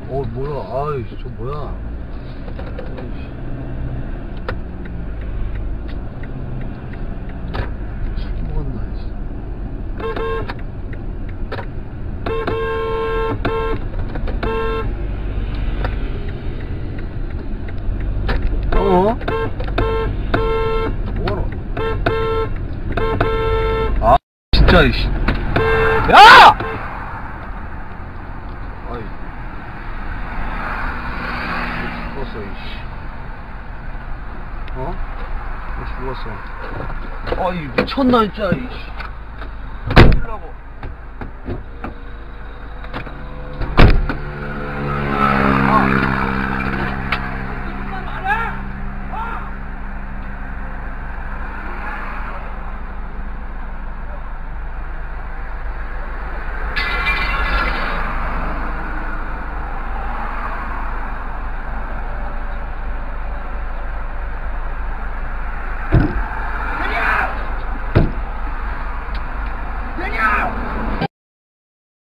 뭐야. 아이씨, 저 뭐야. 먹었나, 이씨. 뭐하러? 아, 진짜, 이씨. 야! 아이. 죽었어, 이씨. 죽었어. 아이, 미쳤나, 진짜, 이씨.